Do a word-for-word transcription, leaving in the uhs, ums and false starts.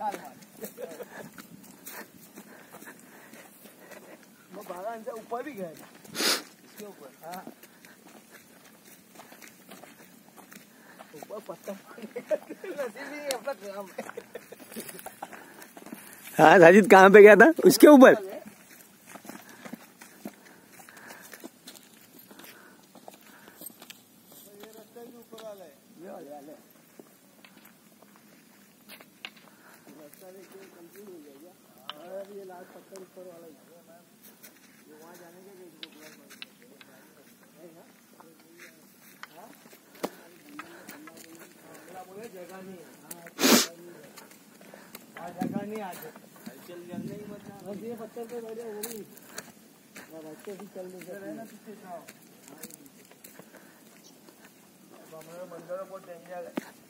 बागान से ऊपर भी गए इसके ऊपर। हाँ ऊपर पत्ता अपना काम है। हाँ साजिद कहाँ पे गया था? उसके ऊपर। ये रास्ता ही ऊपर वाला है। ये वाले वाले रास्ता देखिए कंटिन्यू हो जाएगा। और ये लास्ट पत्थर ऊपर वाला है ना, ये वहाँ जाने के लिए इसको ब्लॉक है ना। हाँ बोले जगह नहीं है। हाँ जगह नहीं आज चल जलने ही मत ना। बस ये पत्थर पे बैठे वो भी रास्ते भी चल नहीं सकते ना पीछे का। हमारा बंदर बहुत डेंजर है।